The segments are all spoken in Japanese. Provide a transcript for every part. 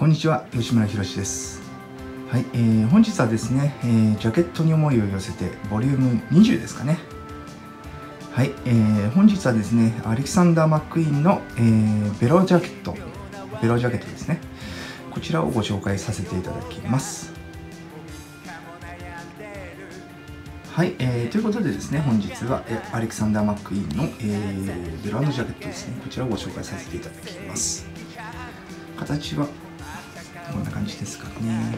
こんにちは、吉村博です。はい、本日はですね、ジャケットに思いを寄せてボリューム20ですかね。はい、本日はですね、アレキサンダー・マックイーンの、ベロジャケットですね。こちらをご紹介させていただきます。はい、ということでですね、本日はアレキサンダー・マックイーンの、ベロジャケットですね。こちらをご紹介させていただきます。形はこんな感じですかね。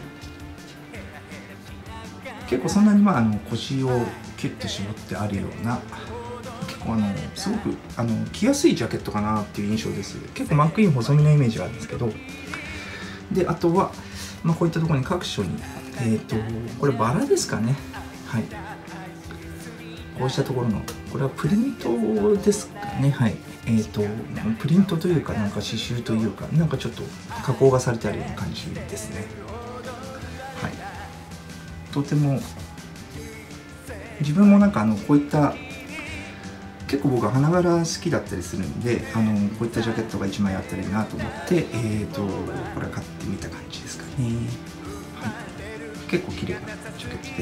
結構そんなに腰をキュッと絞ってあるような、結構すごく着やすいジャケットかなっていう印象です。結構マックイーン細身のイメージがあるんですけど、であとは、こういったところに各所にこれバラですかね。はい、こうしたところのこれはプリントですかね。はい、プリントというかなんか刺繍というかなんかちょっと加工がされてあるような感じですね。はい、とても自分もなんかこういった結構僕は花柄好きだったりするんでこういったジャケットが1枚あったらいいなと思ってこれ買ってみた感じですかね。はい、結構綺麗なジャケットです。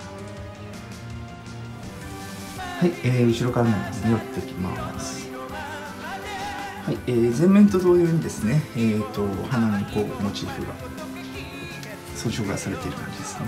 はい、後ろからなんですね、寄ってきます。はい、前面と同様にですね、花にこうモチーフが装飾がされている感じですね。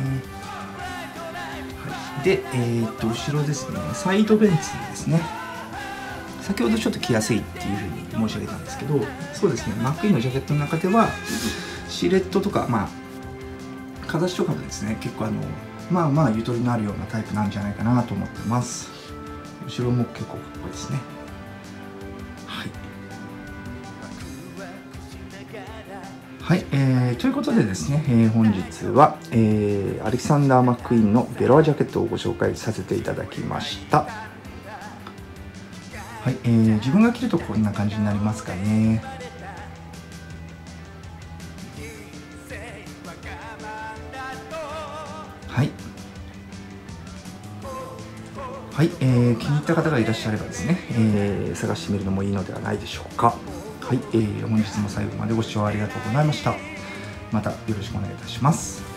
はい、で、後ろですね、サイドベンツですね。先ほどちょっと着やすいっていうふうに申し上げたんですけど、そうですね、マックイーンのジャケットの中ではシルエットとか形とかもですね、結構ゆとりのあるようなタイプなんじゃないかなと思ってます。後ろも結構かっこいいですね。はい、ということでですね、本日は、アレキサンダー・マックイーンのベロアジャケットをご紹介させていただきました。はい、自分が着るとこんな感じになりますかね。はい、はい、気に入った方がいらっしゃればですね、探してみるのもいいのではないでしょうか。はい、本日も最後までご視聴ありがとうございました。またよろしくお願いいたします。